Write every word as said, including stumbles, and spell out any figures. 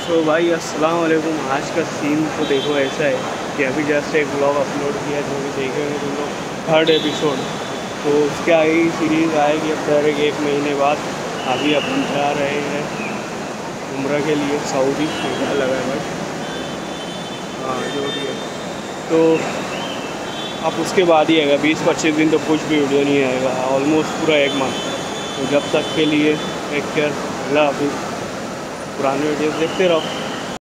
तो भाई अस्सलाम वालेकुम। आज का सीन तो देखो ऐसा है कि अभी जस्ट एक ब्लॉग अपलोड किया जो भी देखेंगे तुम लोग थर्ड एपिसोड। तो उसके आगे ही सीरीज़ आएगी अब डायरेक्ट एक महीने बाद। अभी अपन जा रहे हैं उम्रा के लिए सऊदी। क्या लगा है भाई, हाँ जो भी है। तो अब उसके बाद ही आएगा, बीस पच्चीस दिन तो कुछ भी वीडियो नहीं आएगा, ऑलमोस्ट पूरा एक मंथ। तो जब तक के लिए टेक केयर, अल्लाह हाफिज़। पुराने वीडियोस देखते रहो।